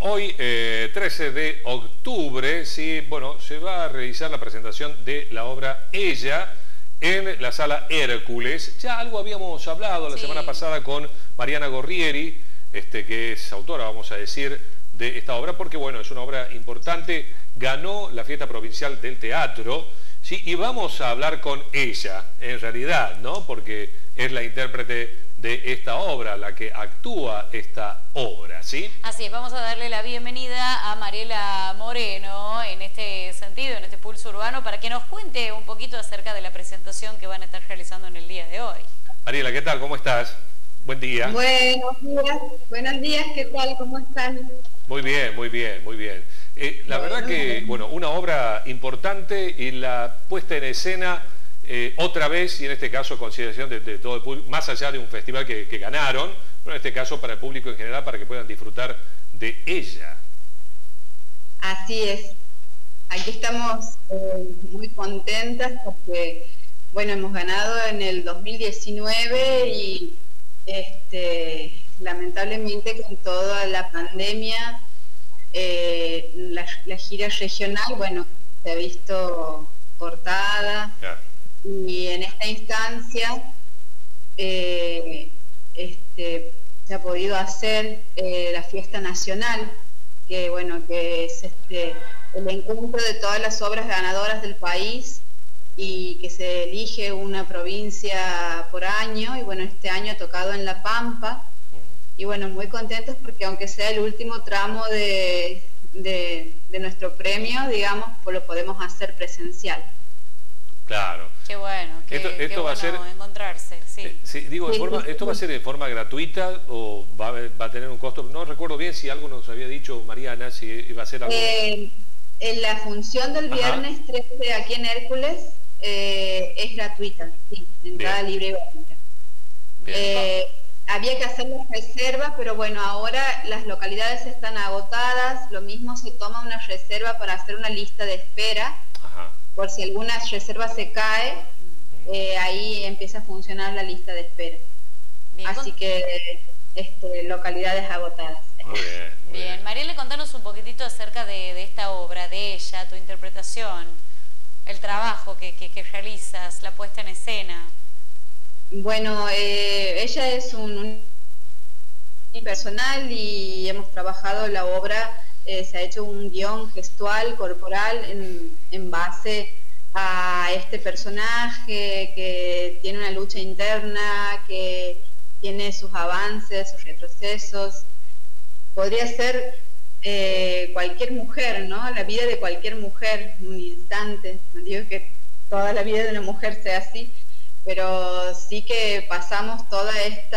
hoy 13 de octubre, sí, bueno, se va a realizar la presentación de la obra Ella en la Sala Hércules. Ya algo habíamos hablado la semana pasada con Mariana Gorrieri, que es autora, vamos a decir, de esta obra, porque bueno, es una obra importante, ganó la Fiesta Provincial del Teatro, sí, y vamos a hablar con ella, en realidad, ¿no? Porque es la intérprete de esta obra, la que actúa esta obra, ¿sí? Así es, vamos a darle la bienvenida a Mariela Moreno en este sentido, en este pulso urbano, para que nos cuente un poquito acerca de la presentación que van a estar realizando en el día de hoy. Mariela, ¿qué tal? ¿Cómo estás? Buen día. Buenos días, ¿qué tal? ¿Cómo están? Muy bien, muy bien, muy bien. La verdad que, bueno, una obra importante y la puesta en escena otra vez, y en este caso consideración de todo el público, más allá de un festival que ganaron, pero en este caso para el público en general, para que puedan disfrutar de ella. Así es. Aquí estamos muy contentas porque, bueno, hemos ganado en el 2019 y lamentablemente con toda la pandemia, la gira regional, bueno, se ha visto cortada. Claro. Y en esta instancia se ha podido hacer la fiesta nacional, que bueno, que es el encuentro de todas las obras ganadoras del país y que se elige una provincia por año, y bueno, este año ha tocado en La Pampa, y bueno, muy contentos porque aunque sea el último tramo de nuestro premio, digamos, pues lo podemos hacer presencial. Claro. Qué bueno, esto va a ser encontrarse, sí. Sí, digo, ¿esto va a ser de forma gratuita o va a tener un costo? No recuerdo bien si algo nos había dicho Mariana, si iba a ser algo... En la función del viernes 13 aquí en Hércules es gratuita, sí, entrada libre y gratuita. Había que hacer la reserva, pero bueno, ahora las localidades están agotadas, lo mismo se toma una reserva para hacer una lista de espera. Ajá. Por si alguna reserva se cae, ahí empieza a funcionar la lista de espera. Bien, así que localidades agotadas. Muy bien, muy bien. Mariela, contanos un poquitito acerca de esta obra, de ella, tu interpretación, el trabajo que realizas, la puesta en escena. Bueno, ella es un personal y hemos trabajado la obra. Se ha hecho un guión gestual, corporal, en base a este personaje que tiene una lucha interna, que tiene sus avances, sus retrocesos. Podría ser cualquier mujer, ¿no? La vida de cualquier mujer, un instante. No digo que toda la vida de una mujer sea así, pero sí que pasamos todas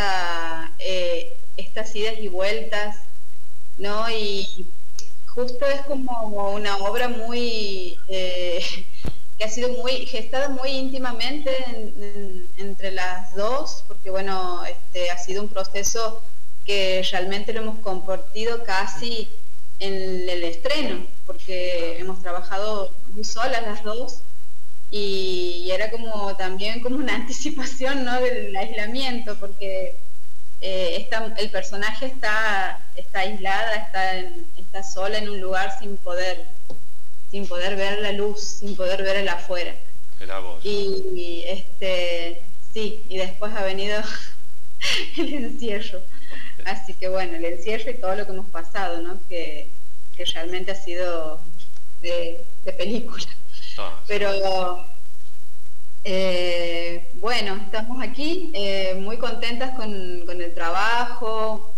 estas idas y vueltas, ¿no? Y justo es como una obra muy que ha sido gestada muy íntimamente entre las dos, porque bueno, ha sido un proceso que realmente lo hemos compartido casi en el estreno, porque hemos trabajado muy solas las dos y era como también como una anticipación, ¿no?, del aislamiento, porque el personaje está aislada, está sola en un lugar sin poder ver la luz, sin poder ver el afuera. Era vos. Y sí, y después ha venido el encierro. Así que bueno, el encierro y todo lo que hemos pasado, ¿no?, que realmente ha sido de película. Pero bueno, estamos aquí muy contentas con el trabajo,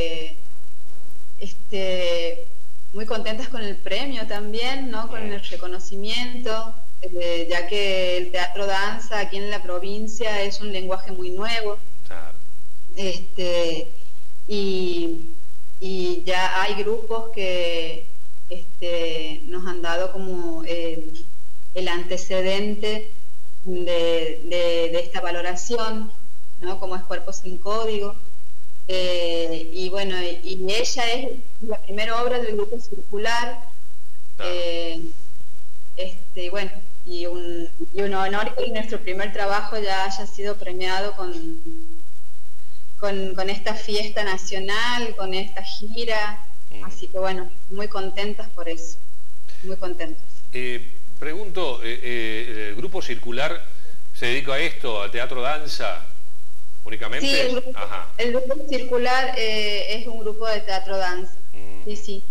muy contentas con el premio también, ¿no?, con el reconocimiento, ya que el teatro danza aquí en la provincia es un lenguaje muy nuevo. Claro. Y ya hay grupos que nos han dado como el antecedente de esta valoración, ¿no?, como es Cuerpo sin Código. Y bueno, y ella es la primera obra del Grupo Circular. Claro. Bueno, y un honor que nuestro primer trabajo ya haya sido premiado con esta fiesta nacional, con esta gira, Así que bueno, muy contentas por eso, muy contentas. Pregunto, ¿el Grupo Circular se dedica a esto, al teatro danza únicamente? Sí, el grupo Circular es un grupo de teatro danza, sí, sí.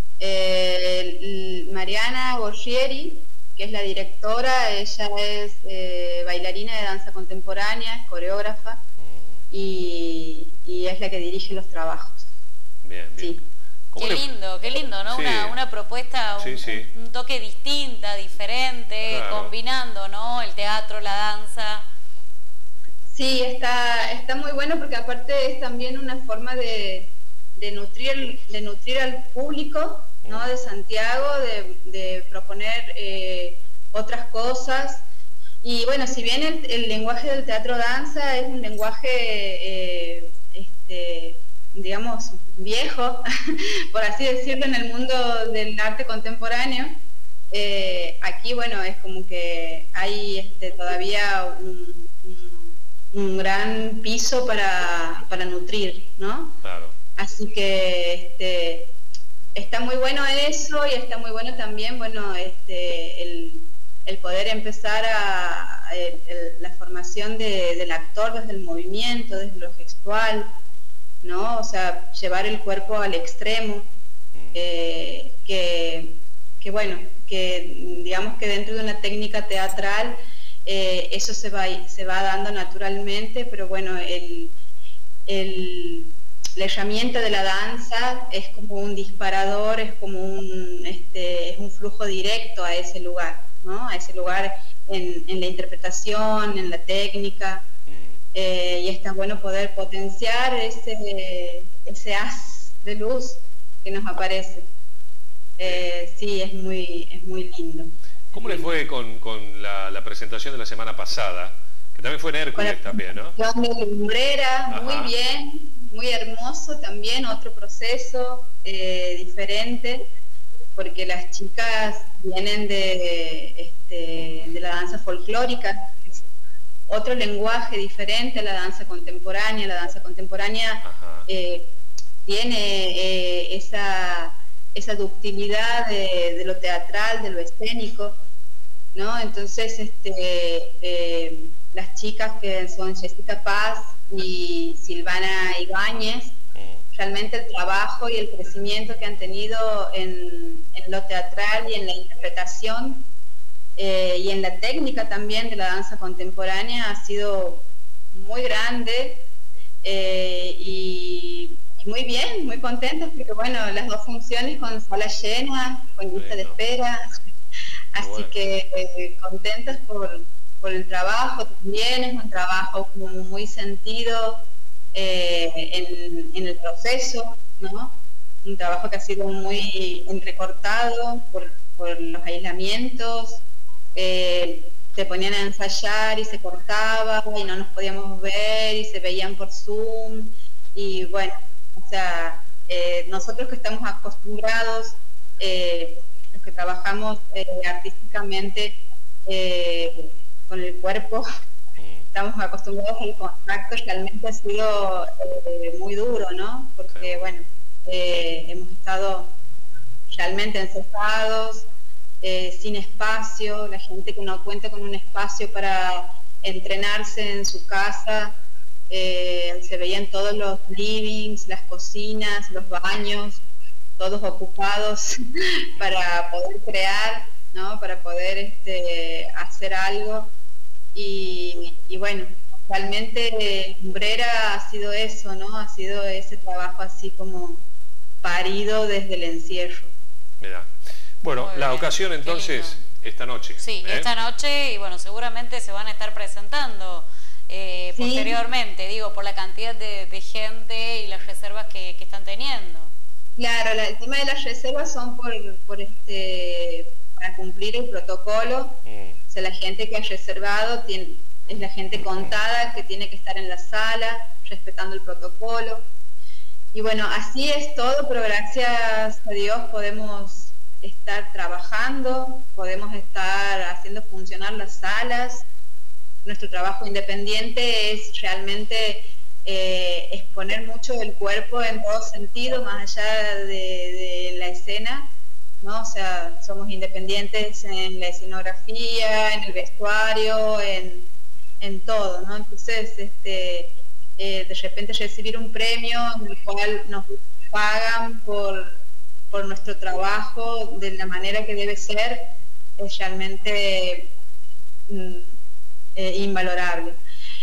Mariana Gorgieri, que es la directora, ella es bailarina de danza contemporánea, es coreógrafa y es la que dirige los trabajos. Bien, bien. Sí. Qué lindo, ¿no? Sí. Una propuesta, un toque distinta, diferente, claro, combinando, ¿no? El teatro, la danza. Sí, está muy bueno porque aparte es también una forma de nutrir al público, ¿no? De Santiago, de proponer otras cosas. Y bueno, si bien el lenguaje del teatro danza es un lenguaje digamos, viejo, por así decirlo, en el mundo del arte contemporáneo, aquí, bueno, es como que hay todavía un gran piso para nutrir, ¿no? Claro. Así que está muy bueno eso y está muy bueno también, bueno, el poder empezar la formación del actor desde el movimiento, desde lo gestual, ¿no? O sea, llevar el cuerpo al extremo, que bueno, que digamos que dentro de una técnica teatral eso se va dando naturalmente, pero bueno, la herramienta de la danza es como un disparador, es como es un flujo directo a ese lugar, ¿no? A ese lugar en la interpretación, en la técnica. Y está bueno poder potenciar ese haz de luz que nos aparece. Sí, es muy lindo. ¿Cómo les fue con la presentación de la semana pasada? Que también fue en Hércules también, ¿no? De Lumbrera, muy bien, muy hermoso también, otro proceso diferente, porque las chicas vienen de la danza folclórica, otro lenguaje diferente a la danza contemporánea. La danza contemporánea tiene esa ductilidad de lo teatral, de lo escénico, ¿no? Entonces las chicas que son Jessica Paz y Silvana Ibáñez, realmente el trabajo y el crecimiento que han tenido en lo teatral y en la interpretación y en la técnica también de la danza contemporánea ha sido muy grande y muy bien, muy contentos porque bueno, las dos funciones con sala llena, con lista de espera, así que contentas por el trabajo también, es un trabajo como muy sentido en el proceso, ¿no? Un trabajo que ha sido muy entrecortado por los aislamientos, se ponían a ensayar y se cortaba y no nos podíamos ver y se veían por Zoom y bueno, o sea, nosotros que estamos acostumbrados, los que trabajamos artísticamente con el cuerpo, estamos acostumbrados al contacto, realmente ha sido muy duro, ¿no? Porque bueno, hemos estado realmente encerrados, sin espacio, la gente que no cuenta con un espacio para entrenarse en su casa, se veían todos los livings, las cocinas, los baños, todos ocupados para poder crear, ¿no? Para poder hacer algo y bueno, realmente Lumbrera ha sido eso, ¿no? Ha sido ese trabajo así como parido desde el encierro. Mirá. Bueno, la ocasión entonces esta noche. Sí, esta noche y bueno, seguramente se van a estar presentando posteriormente, digo, por la cantidad de gente y las reservas que están teniendo. Claro, el tema de las reservas son para cumplir el protocolo. O sea, la gente que ha reservado es la gente contada que tiene que estar en la sala, respetando el protocolo. Y bueno, así es todo, pero gracias a Dios podemos estar trabajando, podemos estar haciendo funcionar las salas. Nuestro trabajo independiente es realmente exponer mucho el cuerpo en todo sentido, más allá de la escena, ¿no? O sea, somos independientes en la escenografía, en el vestuario, en todo, ¿no? Entonces, de repente recibir un premio en el cual nos pagan por nuestro trabajo de la manera que debe ser, es realmente invalorable.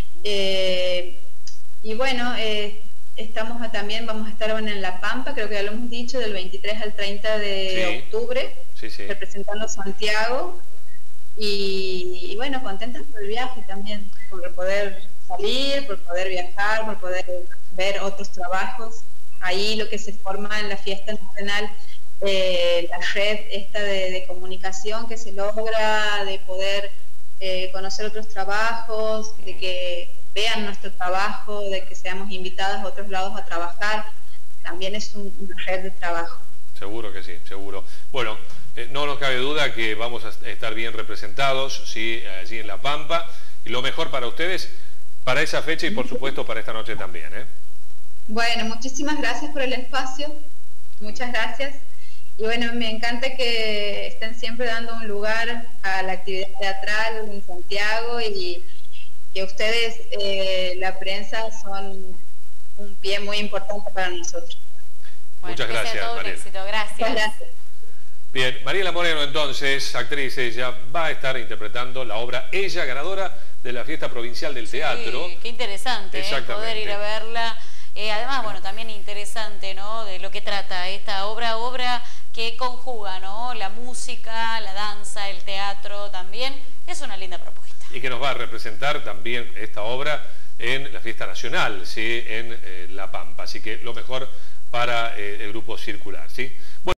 Y bueno, también vamos a estar en La Pampa, creo que ya lo hemos dicho, del 23 al 30 de octubre, representando Santiago. Y bueno, contentas por el viaje también, por poder salir, por poder viajar, por poder ver otros trabajos. Ahí lo que se forma en la fiesta nacional, la red esta de comunicación que se logra, de poder conocer otros trabajos, de que vean nuestro trabajo, de que seamos invitadas a otros lados a trabajar, también es una red de trabajo. Seguro que sí, seguro. Bueno, no nos cabe duda que vamos a estar bien representados, ¿sí? Allí en La Pampa, y lo mejor para ustedes, para esa fecha y por supuesto para esta noche también, ¿eh? Bueno, muchísimas gracias por el espacio, muchas gracias. Y bueno, me encanta que estén siempre dando un lugar a la actividad teatral en Santiago y que ustedes, la prensa, son un pie muy importante para nosotros. Bueno, muchas gracias, Mariela. Éxito, gracias. Bien, Mariela Moreno, entonces, actriz, ella va a estar interpretando la obra Ella, ganadora de la Fiesta Provincial del Teatro. Qué interesante, poder ir a verla. Además, bueno, también interesante, ¿no?, de lo que trata esta obra que conjuga, ¿no?, la música, la danza, el teatro también. Es una linda propuesta. Y que nos va a representar también esta obra en la Fiesta Nacional, ¿sí?, en La Pampa. Así que lo mejor para el Grupo Circular, ¿sí? Bueno,